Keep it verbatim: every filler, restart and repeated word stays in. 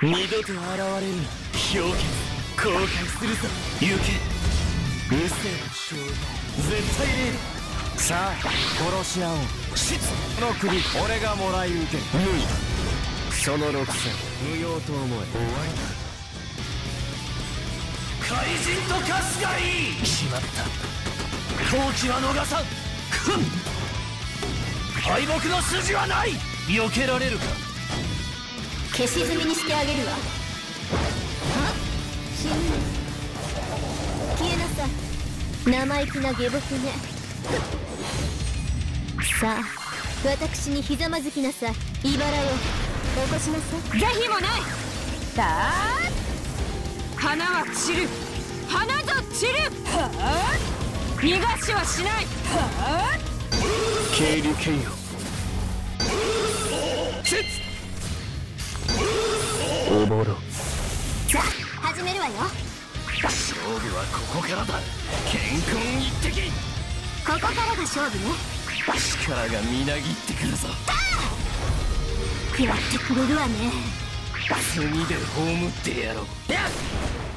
二度と現れるな。氷結後悔するぞ。行け。うせえ勝負絶対リード。さあ殺し合おう。シツの首俺がもらい受ける。無理だ。そのろくせん無用と思え。終わりだ。怪人と化すがいい。しまった。好機は逃さん。ふん。敗北の筋はない。避けられるか。 消し済みにしてあげるわ。死ぬ。消えなさい。生意気な下僕ね。さあ私にひざまずきなさい。茨よ起こしなさい。是非もない。さあ花は散る。花ぞ散る。はあ逃がしはしない。はあ渓流剣よ。おぼろ。 さあ始めるわよ。 勝負はここからだ。健康一滴。 ここからが勝負ね。 力がみなぎってくるぞ。 食らってくれるわね。 次で葬ってやろう。